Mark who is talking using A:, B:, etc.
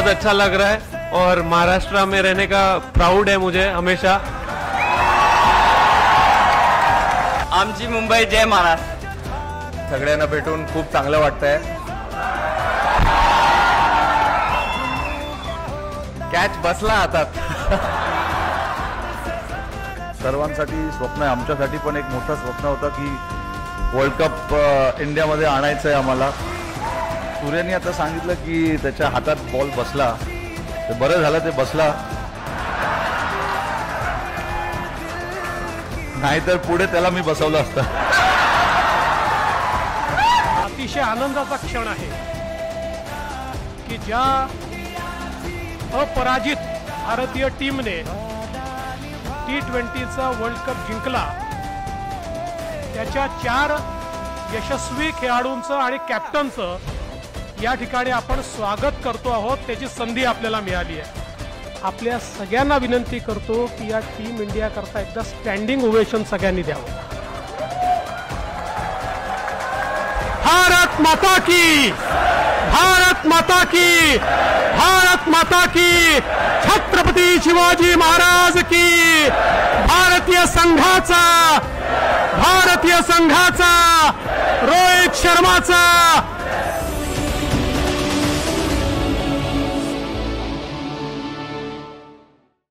A: बहुत अच्छा लग रहा है और महाराष्ट्र में रहने का प्राउड है मुझे हमेशा।
B: आमची मुंबई जय महाराष्ट्र।
C: सगळ्यांना भेटून खूप चांगलं वाटतंय। कॅच बसला हातात। सर्वांसाठी स्वप्न आहे, आमच्यासाठी पण एक मोठं स्वप्न होतं की वर्ल्ड कप इंडियामध्ये आणायचं आहे आम्हाला। सूर्याने आता सांगितलं की त्याच्या हातात बॉल बसला, ते बरं झालं ते बसला, नाहीतर पुढे त्याला मी बसवलं असतं।
D: अतिशय आनंदाचा क्षण आहे की ज्या अपराजित भारतीय टीमने T20चा वर्ल्ड कप जिंकला त्याच्या 4 यशस्वी खेळाडूंचं आणि कॅप्टनचं या ठिकाणी आपण स्वागत करतो आहोत। त्याची संधी आपल्याला मिळाली आहे। आपल्या सगळ्यांना विनंती करतो की या टीम इंडिया करता एकदा स्टँडिंग ओवेशन सगळ्यांनी द्यावं। भारत माता की, भारत माता की, भारत माता की, छत्रपती शिवाजी महाराज की। भारतीय संघाचा रोहित शर्माचा